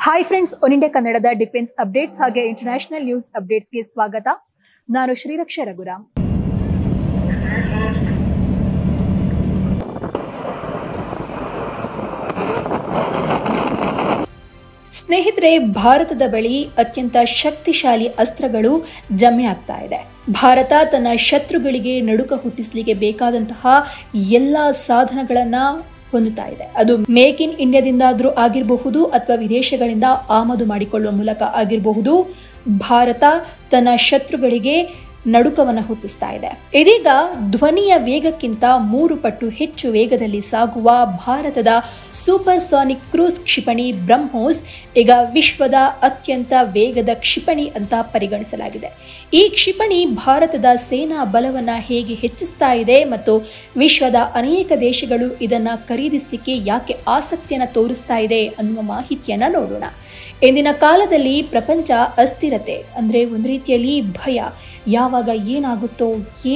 Hi friends, one India ಕನ್ನಡದ defence updates ಹಾಗೆ international news ಅಪ್ಡೇಟ್ಸ್ಗೆ ಸ್ವಾಗತ. ನಾನು ಶ್ರೀರಕ್ಷಾ ರಘುರಾಮ್. ಸ್ನೇಹಿತರೆ, ಭಾರತದ ಬಳಿ ಅತ್ಯಂತ ಶಕ್ತಿಶಾಲಿ ಅಸ್ತ್ರಗಳು ಜಮೆ ಆಗ್ತಾ ಇದೆ. ಭಾರತ ತನ್ನ ಶತ್ರುಗಳಿಗೆ ನಡುಕ ಹುಟ್ಟಿಸಲಿಕ್ಕೆ ಬೇಕಾದಂತಹ ಎಲ್ಲಾ ಸಾಧನಗಳನ್ನ ಹೊಂದುತ್ತಾ ಇದೆ. ಅದು ಮೇಕ್ ಇನ್ ಇಂಡಿಯಾದಿಂದಾದ್ರೂ ಆಗಿರಬಹುದು ಅಥವಾ ವಿದೇಶಗಳಿಂದ ಆಮದು ಮಾಡಿಕೊಳ್ಳುವ ಮೂಲಕ ಆಗಿರಬಹುದು. ಭಾರತ ತನ್ನ ಶತ್ರುಗಳಿಗೆ ನಡುಕವನ್ನು ಹುಟ್ಟಿಸ್ತಾ ಇದೆ. ಇದೀಗ ಧ್ವನಿಯ ವೇಗಕ್ಕಿಂತ 3 ಪಟ್ಟು ಹೆಚ್ಚು ವೇಗದಲ್ಲಿ ಸಾಗುವ ಭಾರತದ ಸೂಪರ್ ಸಾನಿಕ್ ಕ್ರೂಸ್ ಕ್ಷಿಪಣಿ ಬ್ರಹ್ಮೋಸ್ ಈಗ ವಿಶ್ವದ ಅತ್ಯಂತ ವೇಗದ ಕ್ಷಿಪಣಿ ಅಂತ ಪರಿಗಣಿಸಲಾಗಿದೆ. ಈ ಕ್ಷಿಪಣಿ ಭಾರತದ ಸೇನಾ ಬಲವನ್ನ ಹೇಗೆ ಹೆಚ್ಚಿಸ್ತಾ ಇದೆ ಮತ್ತು ವಿಶ್ವದ ಅನೇಕ ದೇಶಗಳು ಇದನ್ನ ಖರೀದಿಸಲಿಕ್ಕೆ ಯಾಕೆ ಆಸಕ್ತಿಯನ್ನು ತೋರಿಸ್ತಾ ಇದೆ ಅನ್ನುವ ಮಾಹಿತಿಯನ್ನ ನೋಡೋಣ. ಇಂದಿನ ಕಾಲದಲ್ಲಿ ಪ್ರಪಂಚ ಅಸ್ಥಿರತೆ ಅಂದರೆ ಒಂದು ರೀತಿಯಲ್ಲಿ ಭಯ, ಯಾವಾಗ ಏನಾಗುತ್ತೋ,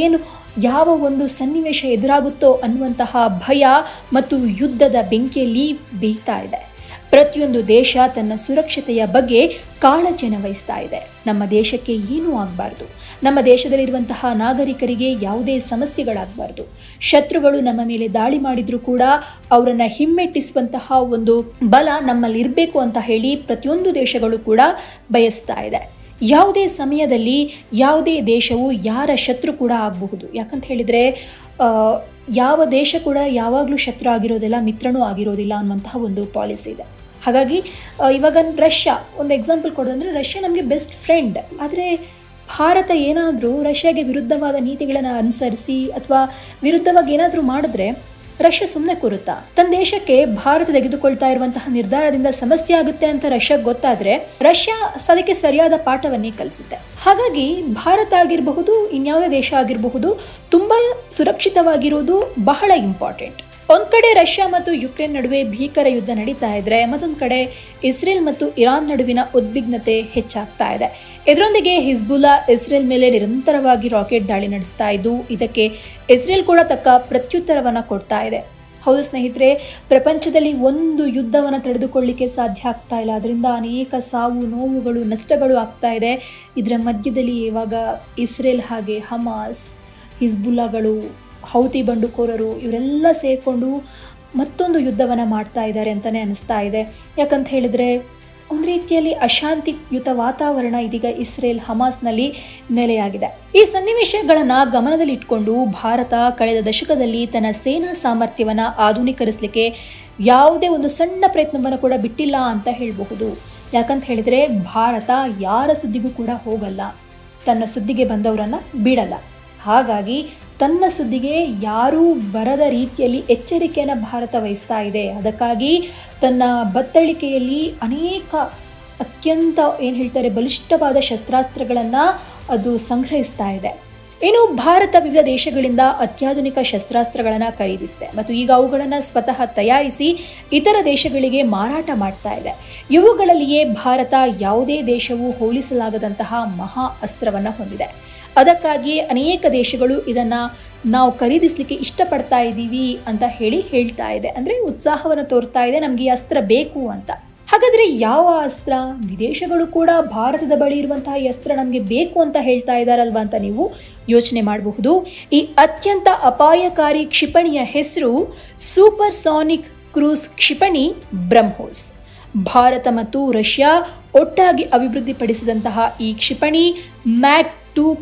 ಯಾವ ಒಂದು ಸನ್ನಿವೇಶ ಎದುರಾಗುತ್ತೋ ಅನ್ನುವಂತಹ ಭಯ ಮತ್ತು ಯುದ್ಧದ ಬೆಂಕಿಯಲ್ಲಿ ಬೇಯ್ತಾ ಇದೆ. ಪ್ರತಿಯೊಂದು ದೇಶ ತನ್ನ ಸುರಕ್ಷತೆಯ ಬಗ್ಗೆ ಕಾಳಜಿಯನ್ನು ವಹಿಸ್ತಾ ಇದೆ. ನಮ್ಮ ದೇಶಕ್ಕೆ ಏನೂ ಆಗಬಾರ್ದು, ನಮ್ಮ ದೇಶದಲ್ಲಿರುವಂತಹ ನಾಗರಿಕರಿಗೆ ಯಾವುದೇ ಸಮಸ್ಯೆಗಳಾಗಬಾರ್ದು. ಶತ್ರುಗಳು ನಮ್ಮ ಮೇಲೆ ದಾಳಿ ಮಾಡಿದ್ರೂ ಕೂಡ ಅವರನ್ನು ಹಿಮ್ಮೆಟ್ಟಿಸುವಂತಹ ಒಂದು ಬಲ ನಮ್ಮಲ್ಲಿ ಇರಬೇಕು ಅಂತ ಹೇಳಿ ಪ್ರತಿಯೊಂದು ದೇಶಗಳು ಕೂಡ ಬಯಸ್ತಾ ಇದೆ. ಯಾವುದೇ ಸಮಯದಲ್ಲಿ ಯಾವುದೇ ದೇಶವು ಯಾರ ಶತ್ರು ಕೂಡ ಆಗಬಹುದು. ಯಾಕಂತ ಹೇಳಿದರೆ ಯಾವ ದೇಶ ಕೂಡ ಯಾವಾಗಲೂ ಶತ್ರು ಆಗಿರೋದಿಲ್ಲ, ಮಿತ್ರನೂ ಆಗಿರೋದಿಲ್ಲ ಅನ್ನುವಂತಹ ಒಂದು ಪಾಲಿಸಿ ಇದೆ. ಹಾಗಾಗಿ ಇವಾಗ ರಷ್ಯಾ ಒಂದು ಎಕ್ಸಾಂಪಲ್ ಕೊಡೋದಂದರೆ, ರಷ್ಯಾ ನಮಗೆ ಬೆಸ್ಟ್ ಫ್ರೆಂಡ್. ಆದರೆ ಭಾರತ ಏನಾದರೂ ರಷ್ಯಾಗೆ ವಿರುದ್ಧವಾದ ನೀತಿಗಳನ್ನು ಅನುಸರಿಸಿ ಅಥವಾ ವಿರುದ್ಧವಾಗಿ ಏನಾದರೂ ಮಾಡಿದ್ರೆ ರಷ್ಯಾ ಸುಮ್ಮನೆ ಕೂರುತ್ತಾ? ತನ್ನ ದೇಶಕ್ಕೆ ಭಾರತ ತೆಗೆದುಕೊಳ್ತಾ ಇರುವಂತಹ ನಿರ್ಧಾರದಿಂದ ಸಮಸ್ಯೆ ಆಗುತ್ತೆ ಅಂತ ರಷ್ಯಾಗೆ ಗೊತ್ತಾದ್ರೆ ರಷ್ಯಾ ಅದಕ್ಕೆ ಸರಿಯಾದ ಪಾಠವನ್ನೇ ಕಲಿಸುತ್ತೆ. ಹಾಗಾಗಿ ಭಾರತ ಆಗಿರಬಹುದು, ಇನ್ಯಾವುದೇ ದೇಶ ಆಗಿರಬಹುದು, ತುಂಬಾ ಸುರಕ್ಷಿತವಾಗಿರೋದು ಬಹಳ ಇಂಪಾರ್ಟೆಂಟ್. ಒಂದ್ ಕಡೆ ರಷ್ಯಾ ಮತ್ತು ಯುಕ್ರೇನ್ ನಡುವೆ ಭೀಕರ ಯುದ್ಧ ನಡೀತಾ ಇದ್ರೆ, ಮತ್ತೊಂದು ಕಡೆ ಇಸ್ರೇಲ್ ಮತ್ತು ಇರಾನ್ ನಡುವಿನ ಉದ್ವಿಗ್ನತೆ ಹೆಚ್ಚಾಗ್ತಾ ಇದೆ. ಇದರೊಂದಿಗೆ ಹಿಜ್ಬುಲ್ಲಾ ಇಸ್ರೇಲ್ ಮೇಲೆ ನಿರಂತರವಾಗಿ ರಾಕೆಟ್ ದಾಳಿ ನಡೆಸ್ತಾ ಇದ್ದು, ಇದಕ್ಕೆ ಇಸ್ರೇಲ್ ಕೂಡ ತಕ್ಕ ಪ್ರತ್ಯುತ್ತರವನ್ನು ಕೊಡ್ತಾ ಇದೆ. ಹೌದು ಸ್ನೇಹಿತರೆ, ಪ್ರಪಂಚದಲ್ಲಿ ಒಂದು ಯುದ್ಧವನ್ನು ತಡೆದುಕೊಳ್ಳಿಕ್ಕೆ ಸಾಧ್ಯ ಆಗ್ತಾ ಇಲ್ಲ. ಅದರಿಂದ ಅನೇಕ ಸಾವು ನೋವುಗಳು, ನಷ್ಟಗಳು ಆಗ್ತಾ ಇದೆ. ಇದರ ಮಧ್ಯದಲ್ಲಿ ಇವಾಗ ಇಸ್ರೇಲ್ ಹಾಗೆ ಹಮಾಸ್, ಹಿಜ್ಬುಲ್ಲಾಗಳು, ಹೌತಿ ಬಂಡುಕೋರರು ಇವರೆಲ್ಲ ಸೇರಿಕೊಂಡು ಮತ್ತೊಂದು ಯುದ್ಧವನ್ನು ಮಾಡ್ತಾ ಇದ್ದಾರೆ ಅಂತಲೇ ಅನಿಸ್ತಾ ಇದೆ. ಯಾಕಂತ ಹೇಳಿದರೆ ಒಂದು ರೀತಿಯಲ್ಲಿ ಅಶಾಂತಿಯುತ ವಾತಾವರಣ ಇದೀಗ ಇಸ್ರೇಲ್ ಹಮಾಸ್ನಲ್ಲಿ ನೆಲೆಯಾಗಿದೆ. ಈ ಸನ್ನಿವೇಶಗಳನ್ನು ಗಮನದಲ್ಲಿ ಇಟ್ಕೊಂಡು ಭಾರತ ಕಳೆದ ದಶಕದಲ್ಲಿ ತನ್ನ ಸೇನಾ ಸಾಮರ್ಥ್ಯವನ್ನು ಆಧುನೀಕರಿಸಲಿಕ್ಕೆ ಯಾವುದೇ ಒಂದು ಸಣ್ಣ ಪ್ರಯತ್ನವನ್ನು ಕೂಡ ಬಿಟ್ಟಿಲ್ಲ ಅಂತ ಹೇಳಬಹುದು. ಯಾಕಂತ ಹೇಳಿದರೆ ಭಾರತ ಯಾರ ಸುದ್ದಿಗೂ ಕೂಡ ಹೋಗಲ್ಲ, ತನ್ನ ಸುದ್ದಿಗೆ ಬಂದವರನ್ನು ಬಿಡಲ್ಲ. ಹಾಗಾಗಿ ತನ್ನ ಸುದ್ದಿಗೆ ಯಾರೂ ಬರದ ರೀತಿಯಲ್ಲಿ ಎಚ್ಚರಿಕೆಯನ್ನು ಭಾರತ ವಹಿಸ್ತಾ ಇದೆ. ಅದಕ್ಕಾಗಿ ತನ್ನ ಬತ್ತಳಿಕೆಯಲ್ಲಿ ಅನೇಕ ಅತ್ಯಂತ ಬಲಿಷ್ಠವಾದ ಶಸ್ತ್ರಾಸ್ತ್ರಗಳನ್ನು ಅದು ಸಂಗ್ರಹಿಸ್ತಾ ಇದೆ. ಇನ್ನು ಭಾರತ ವಿವಿಧ ದೇಶಗಳಿಂದ ಅತ್ಯಾಧುನಿಕ ಶಸ್ತ್ರಾಸ್ತ್ರಗಳನ್ನು ಖರೀದಿಸಿದೆ ಮತ್ತು ಈಗ ಅವುಗಳನ್ನು ಸ್ವತಃ ತಯಾರಿಸಿ ಇತರ ದೇಶಗಳಿಗೆ ಮಾರಾಟ ಮಾಡ್ತಾ ಇದೆ. ಇವುಗಳಲ್ಲಿಯೇ ಭಾರತ ಯಾವುದೇ ದೇಶವು ಹೋಲಿಸಲಾಗದಂತಹ ಮಹಾ ಅಸ್ತ್ರವನ್ನು ಹೊಂದಿದೆ. ಅದಕ್ಕಾಗಿಯೇ ಅನೇಕ ದೇಶಗಳು ಇದನ್ನು ನಾವು ಖರೀದಿಸಲಿಕ್ಕೆ ಇಷ್ಟಪಡ್ತಾ ಇದ್ದೀವಿ ಅಂತ ಹೇಳ್ತಾ ಇದೆ. ಅಂದರೆ ಉತ್ಸಾಹವನ್ನು ತೋರ್ತಾ ಇದೆ, ನಮಗೆ ಈ ಅಸ್ತ್ರ ಬೇಕು ಅಂತ. ಹಾಗಾದರೆ ಯಾವ ಅಸ್ತ್ರ? ವಿದೇಶಗಳು ಕೂಡ ಭಾರತದ ಬಳಿ ಇರುವಂತಹ ಈ ಅಸ್ತ್ರ ನಮಗೆ ಬೇಕು ಅಂತ ಹೇಳ್ತಾ ಇದ್ದಾರಲ್ವಾ ಅಂತ ನೀವು ಯೋಚನೆ ಮಾಡಬಹುದು. ಈ ಅತ್ಯಂತ ಅಪಾಯಕಾರಿ ಕ್ಷಿಪಣಿಯ ಹೆಸರು ಸೂಪರ್ ಸಾನಿಕ್ ಕ್ರೂಸ್ ಕ್ಷಿಪಣಿ ಬ್ರಹ್ಮೋಸ್. ಭಾರತ ಮತ್ತು ರಷ್ಯಾ ಒಟ್ಟಾಗಿ ಅಭಿವೃದ್ಧಿಪಡಿಸಿದಂತಹ ಈ ಕ್ಷಿಪಣಿ ಮ್ಯಾಕ್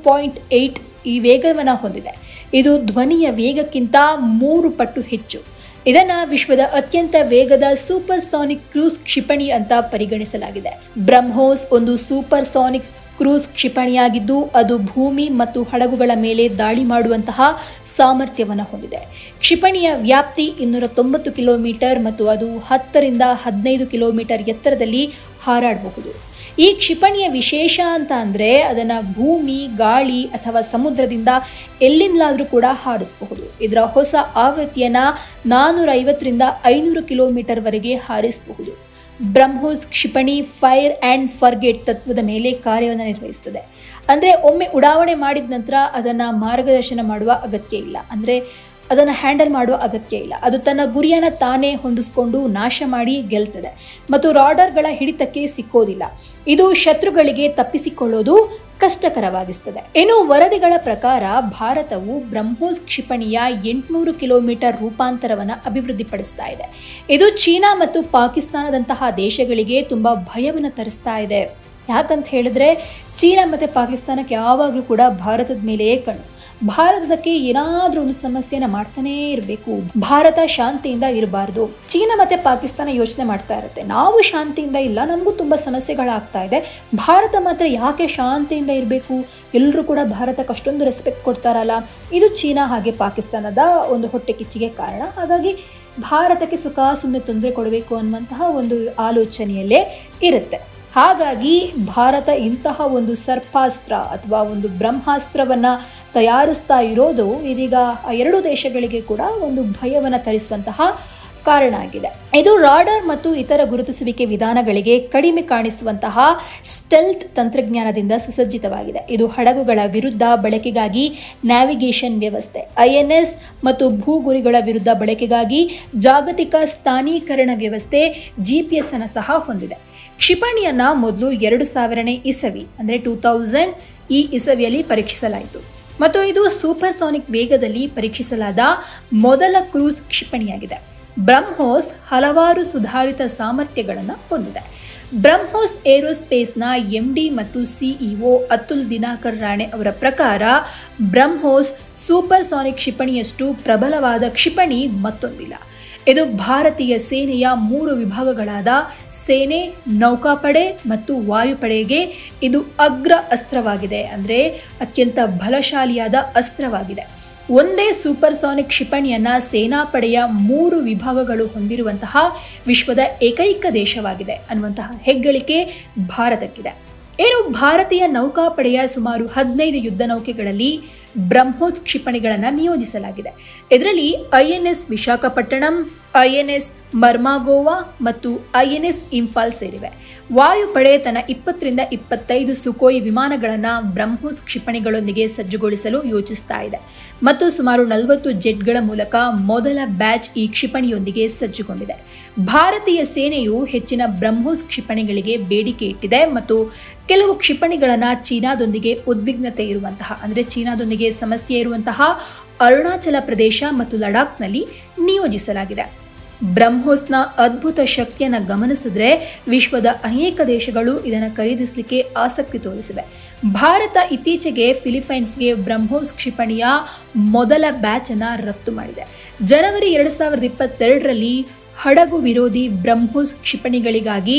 2.8 ಈ ವೇಗವನ್ನು ಹೊಂದಿದೆ. ಇದು ಧ್ವನಿಯ ವೇಗಕ್ಕಿಂತ 3 ಪಟ್ಟು ಹೆಚ್ಚು. ಇದನ್ನು ವಿಶ್ವದ ಅತ್ಯಂತ ವೇಗದ ಸೂಪರ್ ಸಾನಿಕ್ ಕ್ರೂಸ್ ಕ್ಷಿಪಣಿ ಅಂತ ಪರಿಗಣಿಸಲಾಗಿದೆ. ಬ್ರಹ್ಮೋಸ್ ಒಂದು ಸೂಪರ್ ಸಾನಿಕ್ ಕ್ರೂಸ್ ಕ್ಷಿಪಣಿಯಾಗಿದ್ದು, ಅದು ಭೂಮಿ ಮತ್ತು ಹಡಗುಗಳ ಮೇಲೆ ದಾಳಿ ಮಾಡುವಂತಹ ಸಾಮರ್ಥ್ಯವನ್ನು ಹೊಂದಿದೆ. ಕ್ಷಿಪಣಿಯ ವ್ಯಾಪ್ತಿ 290 ಕಿಲೋಮೀಟರ್ ಮತ್ತು ಅದು 10 ರಿಂದ 15 ಕಿಲೋಮೀಟರ್ ಎತ್ತರದಲ್ಲಿ ಹಾರಾಡಬಹುದು. ಈ ಕ್ಷಿಪಣಿಯ ವಿಶೇಷ ಅಂತ ಅಂದರೆ ಅದನ್ನು ಭೂಮಿ, ಗಾಳಿ ಅಥವಾ ಸಮುದ್ರದಿಂದ ಎಲ್ಲಿಂದಲಾದರೂ ಕೂಡ ಹಾರಿಸಬಹುದು. ಇದರ ಹೊಸ ಆವೃತ್ತಿಯನ್ನು 450 ರಿಂದ 500 ಕಿಲೋಮೀಟರ್ವರೆಗೆ ಹಾರಿಸಬಹುದು. ಬ್ರಹ್ಮೋಸ್ ಕ್ಷಿಪಣಿ ಫೈರ್ ಆ್ಯಂಡ್ ಫರ್ಗೆಟ್ ತತ್ವದ ಮೇಲೆ ಕಾರ್ಯವನ್ನು ನಿರ್ವಹಿಸುತ್ತದೆ. ಅಂದರೆ ಒಮ್ಮೆ ಉಡಾವಣೆ ಮಾಡಿದ ನಂತರ ಅದನ್ನು ಮಾರ್ಗದರ್ಶನ ಮಾಡುವ ಅಗತ್ಯ ಇಲ್ಲ. ಅಂದರೆ ಅದನ್ನು ಹ್ಯಾಂಡಲ್ ಮಾಡುವ ಅಗತ್ಯ ಇಲ್ಲ. ಅದು ತನ್ನ ಗುರಿಯನ್ನು ತಾನೇ ಹೊಂದಿಸಿಕೊಂಡು ನಾಶ ಮಾಡಿ ಗೆಲ್ತದೆ ಮತ್ತು ರಾಡರ್ಗಳ ಹಿಡಿತಕ್ಕೆ ಸಿಕ್ಕೋದಿಲ್ಲ. ಇದು ಶತ್ರುಗಳಿಗೆ ತಪ್ಪಿಸಿಕೊಳ್ಳೋದು ಕಷ್ಟಕರವಾಗಿಸ್ತದೆ. ಇನ್ನು ವರದಿಗಳ ಪ್ರಕಾರ ಭಾರತವು ಬ್ರಹ್ಮೋಸ್ ಕ್ಷಿಪಣಿಯ 800 ಕಿಲೋಮೀಟರ್ ರೂಪಾಂತರವನ್ನು ಅಭಿವೃದ್ಧಿಪಡಿಸ್ತಾ ಇದೆ. ಇದು ಚೀನಾ ಮತ್ತು ಪಾಕಿಸ್ತಾನದಂತಹ ದೇಶಗಳಿಗೆ ತುಂಬಾ ಭಯವನ್ನು ತರಿಸ್ತಾ ಇದೆ. ಯಾಕಂತ ಹೇಳಿದ್ರೆ ಚೀನಾ ಮತ್ತು ಪಾಕಿಸ್ತಾನಕ್ಕೆ ಯಾವಾಗಲೂ ಕೂಡ ಭಾರತದ ಮೇಲೆಯೇ ಕಣ್ಣು. ಭಾರತಕ್ಕೆ ಏನಾದ್ರೂ ಒಂದು ಸಮಸ್ಯೆನ ಮಾಡ್ತಾನೇ ಇರಬೇಕು. ಭಾರತ ಶಾಂತಿಯಿಂದ ಇರಬಾರ್ದು. ಚೀನಾ ಮತ್ತೆ ಪಾಕಿಸ್ತಾನ ಯೋಚನೆ ಮಾಡ್ತಾ ಇರುತ್ತೆ, ನಾವು ಶಾಂತಿಯಿಂದ ಇಲ್ಲ, ನಮಗೂ ತುಂಬಾ ಸಮಸ್ಯೆಗಳಾಗ್ತಾ ಇದೆ, ಭಾರತ ಮಾತ್ರ ಯಾಕೆ ಶಾಂತಿಯಿಂದ ಇರಬೇಕು, ಎಲ್ಲರೂ ಕೂಡ ಭಾರತಕ್ಕೆ ಅಷ್ಟೊಂದು ರೆಸ್ಪೆಕ್ಟ್ ಕೊಡ್ತಾರಲ್ಲ. ಇದು ಚೀನಾ ಹಾಗೆ ಪಾಕಿಸ್ತಾನದ ಒಂದು ಹೊಟ್ಟೆ ಕಿಚ್ಚಿಗೆ ಕಾರಣ. ಹಾಗಾಗಿ ಭಾರತಕ್ಕೆ ಸುಮ್ಮನೆ ತೊಂದರೆ ಕೊಡಬೇಕು ಅನ್ನುವಂತಹ ಒಂದು ಆಲೋಚನೆಯಲ್ಲೇ ಇರುತ್ತೆ. ಹಾಗಾಗಿ ಭಾರತ ಇಂತಹ ಒಂದು ಸರ್ಪಾಸ್ತ್ರ ಅಥವಾ ಒಂದು ಬ್ರಹ್ಮಾಸ್ತ್ರವನ್ನ ತಯಾರಿಸ್ತಾ ಇರೋದು ಇದೀಗ ಎರಡು ದೇಶಗಳಿಗೆ ಕೂಡ ಒಂದು ಭಯವನ್ನು ತರಿಸುವಂತಹ ಕಾರಣ ಆಗಿದೆ. ಇದು ರಾಡರ್ ಮತ್ತು ಇತರ ಗುರುತಿಸುವಿಕೆ ವಿಧಾನಗಳಿಗೆ ಕಡಿಮೆ ಕಾಣಿಸುವಂತಹ ಸ್ಟೆಲ್ತ್ ತಂತ್ರಜ್ಞಾನದಿಂದ ಸುಸಜ್ಜಿತವಾಗಿದೆ. ಇದು ಹಡಗುಗಳ ವಿರುದ್ಧ ಬಳಕೆಗಾಗಿ ನ್ಯಾವಿಗೇಷನ್ ವ್ಯವಸ್ಥೆ, INS ಮತ್ತು ಭೂಗುರಿಗಳ ವಿರುದ್ಧ ಬಳಕೆಗಾಗಿ ಜಾಗತಿಕ ಸ್ಥಾನೀಕರಣ ವ್ಯವಸ್ಥೆ GPS ಅನ್ನು ಸಹ ಹೊಂದಿದೆ. ಕ್ಷಿಪಣಿಯನ್ನ ಮೊದಲು 2000ನೇ ಇಸವಿ ಅಂದರೆ 2000 ಈ ಇಸವಿಯಲ್ಲಿ ಪರೀಕ್ಷಿಸಲಾಯಿತು ಮತ್ತು ಇದು ಸೂಪರ್ಸಾನಿಕ್ ವೇಗದಲ್ಲಿ ಪರೀಕ್ಷಿಸಲಾದ ಮೊದಲ ಕ್ರೂಸ್ ಕ್ಷಿಪಣಿಯಾಗಿದೆ. ಬ್ರಹ್ಮೋಸ್ ಹಲವಾರು ಸುಧಾರಿತ ಸಾಮರ್ಥ್ಯಗಳನ್ನು ಹೊಂದಿದೆ. ಬ್ರಹ್ಮೋಸ್ ಏರೋಸ್ಪೇಸ್ನ MD ಮತ್ತು CEO ಅತುಲ್ ದಿನಾಕರ್ ರಾಣೆ ಅವರ ಪ್ರಕಾರ ಬ್ರಹ್ಮೋಸ್ ಸೂಪರ್ಸಾನಿಕ್ ಕ್ಷಿಪಣಿಯಷ್ಟು ಪ್ರಬಲವಾದ ಕ್ಷಿಪಣಿ ಮತ್ತೊಂದಿಲ್ಲ. ಇದು ಭಾರತೀಯ ಸೇನೆಯ 3 ವಿಭಾಗಗಳಾದ ಸೇನೆ, ನೌಕಾಪಡೆ ಮತ್ತು ವಾಯುಪಡೆಗೆ ಇದು ಅಗ್ರ ಅಸ್ತ್ರವಾಗಿದೆ. ಅಂದರೆ ಅತ್ಯಂತ ಬಲಶಾಲಿಯಾದ ಅಸ್ತ್ರವಾಗಿದೆ. ಒಂದೇ ಸೂಪರ್ಸಾನಿಕ್ ಕ್ಷಿಪಣಿಯನ್ನ ಸೇನಾಪಡೆಯ 3 ವಿಭಾಗಗಳು ಹೊಂದಿರುವಂತಹ ವಿಶ್ವದ ಏಕೈಕ ದೇಶವಾಗಿದೆ ಅನ್ನುವಂತಹ ಹೆಗ್ಗಳಿಕೆ ಭಾರತಕ್ಕಿದೆ. ಏನು ಭಾರತೀಯ ನೌಕಾಪಡೆಯ ಸುಮಾರು 15 ಯುದ್ಧ ನೌಕೆಗಳಲ್ಲಿ ಬ್ರಹ್ಮೋಸ್ ಕ್ಷಿಪಣಿಗಳನ್ನು ನಿಯೋಜಿಸಲಾಗಿದೆ. ಇದರಲ್ಲಿ INS ವಿಶಾಖಪಟ್ಟಣಂ, INS ಮರ್ಮಾಗೋವಾ ಮತ್ತು INS ಇಂಫಾಲ್ ಸೇರಿವೆ. ವಾಯುಪಡೆ ತನ್ನ 20 ರಿಂದ 25 ಸುಕೋಯಿ ವಿಮಾನಗಳನ್ನು ಬ್ರಹ್ಮೋಸ್ ಕ್ಷಿಪಣಿಗಳೊಂದಿಗೆ ಸಜ್ಜುಗೊಳಿಸಲು ಯೋಚಿಸ್ತಾ ಇದೆ ಮತ್ತು ಸುಮಾರು 40 ಜೆಟ್ಗಳ ಮೂಲಕ ಮೊದಲ ಬ್ಯಾಚ್ ಈ ಕ್ಷಿಪಣಿಯೊಂದಿಗೆ ಸಜ್ಜುಗೊಂಡಿದೆ. ಭಾರತೀಯ ಸೇನೆಯು ಹೆಚ್ಚಿನ ಬ್ರಹ್ಮೋಸ್ ಕ್ಷಿಪಣಿಗಳಿಗೆ ಬೇಡಿಕೆ ಇಟ್ಟಿದೆ ಮತ್ತು ಕೆಲವು ಕ್ಷಿಪಣಿಗಳನ್ನು ಚೀನಾದೊಂದಿಗೆ ಉದ್ವಿಗ್ನತೆ ಇರುವಂತಹ ಅಂದರೆ ಚೀನಾದೊಂದಿಗೆ ಸಮಸ್ಯೆ ಇರುವಂತಹ ಅರುಣಾಚಲ ಪ್ರದೇಶ ಮತ್ತು ಲಡಾಖ್ನಲ್ಲಿ ನಿಯೋಜಿಸಲಾಗಿದೆ. ಬ್ರಹ್ಮೋಸ್ನ ಅದ್ಭುತ ಶಕ್ತಿಯನ್ನು ಗಮನಿಸಿದ್ರೆ ವಿಶ್ವದ ಅನೇಕ ದೇಶಗಳು ಇದನ್ನು ಖರೀದಿಸಲಿಕ್ಕೆ ಆಸಕ್ತಿ ತೋರಿಸಿವೆ. ಭಾರತ ಇತ್ತೀಚೆಗೆ ಫಿಲಿಪೈನ್ಸ್ಗೆ ಬ್ರಹ್ಮೋಸ್ ಕ್ಷಿಪಣಿಯ ಮೊದಲ ಬ್ಯಾಚ್ ಅನ್ನು ರಫ್ತು ಮಾಡಿದೆ. ಜನವರಿ 2022ರಲ್ಲಿ ಹಡಗು ವಿರೋಧಿ ಬ್ರಹ್ಮೋಸ್ ಕ್ಷಿಪಣಿಗಳಿಗಾಗಿ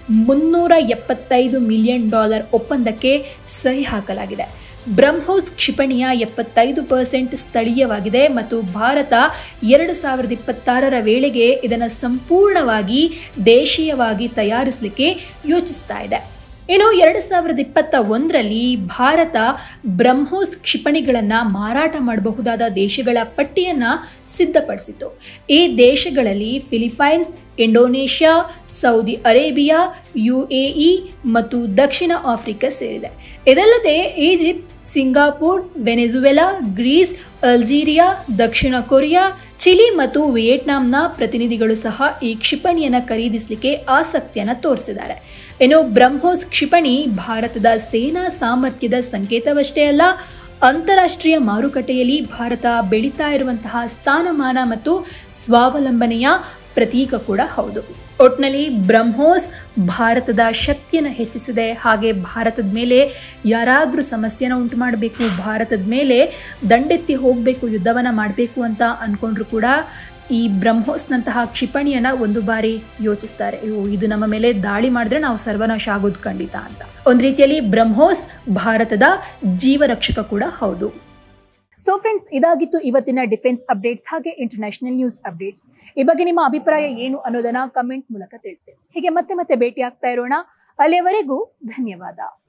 $375 ಮಿಲಿಯನ್ ಒಪ್ಪಂದಕ್ಕೆ ಸಹಿ ಹಾಕಲಾಗಿದೆ. ಬ್ರಹ್ಮೋಸ್ ಕ್ಷಿಪಣಿಯ 75% ಸ್ಥಳೀಯವಾಗಿದೆ ಮತ್ತು ಭಾರತ 2026ರ ವೇಳೆಗೆ ಇದನ್ನು ಸಂಪೂರ್ಣವಾಗಿ ದೇಶೀಯವಾಗಿ ತಯಾರಿಸಲಿಕ್ಕೆ ಯೋಚಿಸ್ತಾ ಇದೆ. ಇನ್ನು 2021ರಲ್ಲಿ ಭಾರತ ಬ್ರಹ್ಮೋಸ್ ಕ್ಷಿಪಣಿಗಳನ್ನು ಮಾರಾಟ ಮಾಡಬಹುದಾದ ದೇಶಗಳ ಪಟ್ಟಿಯನ್ನು ಸಿದ್ಧಪಡಿಸಿತು. ಈ ದೇಶಗಳಲ್ಲಿ Philippines, Indonesia, Saudi Arabia, UAE ಮತ್ತು ದಕ್ಷಿಣ ಆಫ್ರಿಕಾ ಸೇರಿದೆ. ಇದಲ್ಲದೆ Egypt, Singapore, Venezuela, Greece, Algeria, ದಕ್ಷಿಣ ಕೊರಿಯಾ, ಚಿಲಿ ಮತ್ತು ವಿಯೆಟ್ನಾಂನ ಪ್ರತಿನಿಧಿಗಳು ಸಹ ಈ ಕ್ಷಿಪಣಿಯನ್ನು ಖರೀದಿಸಲಿಕ್ಕೆ ಆಸಕ್ತಿಯನ್ನು ತೋರಿಸಿದ್ದಾರೆ. ಇನ್ನು ಬ್ರಹ್ಮೋಸ್ ಕ್ಷಿಪಣಿ ಭಾರತದ ಸೇನಾ ಸಾಮರ್ಥ್ಯದ ಸಂಕೇತವಷ್ಟೇ ಅಲ್ಲ, ಅಂತಾರಾಷ್ಟ್ರೀಯ ಮಾರುಕಟ್ಟೆಯಲ್ಲಿ ಭಾರತ ಬೆಳೀತಾ ಇರುವಂತಹ ಸ್ಥಾನಮಾನ ಮತ್ತು ಸ್ವಾವಲಂಬನೆಯ ಪ್ರತೀಕ ಕೂಡ ಹೌದು. ಒಟ್ನಲ್ಲಿ ಬ್ರಹ್ಮೋಸ್ ಭಾರತದ ಶಕ್ತಿಯನ್ನು ಹೆಚ್ಚಿಸಿದೆ. ಹಾಗೆ ಭಾರತದ ಮೇಲೆ ಯಾರಾದರೂ ಸಮಸ್ಯೆನ ಉಂಟು ಮಾಡಬೇಕು, ಭಾರತದ ಮೇಲೆ ದಂಡೆತ್ತಿ ಹೋಗಬೇಕು, ಯುದ್ಧವನ್ನು ಮಾಡಬೇಕು ಅಂತ ಅಂದ್ಕೊಂಡ್ರು ಕೂಡ ಈ ಬ್ರಹ್ಮೋಸ್ನಂತಹ ಕ್ಷಿಪಣಿಯನ್ನು ಒಂದು ಬಾರಿ ಯೋಚಿಸ್ತಾರೆ. ಇದು ನಮ್ಮ ಮೇಲೆ ದಾಳಿ ಮಾಡಿದ್ರೆ ನಾವು ಸರ್ವನಾಶ ಆಗೋದು ಖಂಡಿತ ಅಂತ. ಒಂದು ರೀತಿಯಲ್ಲಿ ಬ್ರಹ್ಮೋಸ್ ಭಾರತದ ಜೀವರಕ್ಷಕ ಕೂಡ ಹೌದು. ಸೊ ಫ್ರೆಂಡ್ಸ್, ಇದಾಗಿತ್ತು ಇವತ್ತಿನ ಡಿಫೆನ್ಸ್ ಅಪ್ಡೇಟ್ಸ್ ಹಾಗೆ ಇಂಟರ್ನ್ಯಾಷನಲ್ ನ್ಯೂಸ್ ಅಪ್ಡೇಟ್ಸ್. ಈ ಬಗ್ಗೆ ನಿಮ್ಮ ಅಭಿಪ್ರಾಯ ಏನು ಅನ್ನೋದನ್ನ ಕಮೆಂಟ್ ಮೂಲಕ ತಿಳಿಸಿ. ಹೀಗೆ ಮತ್ತೆ ಭೇಟಿ ಆಗ್ತಾ ಇರೋಣ. ಅಲ್ಲಿಯವರೆಗೂ ಧನ್ಯವಾದ.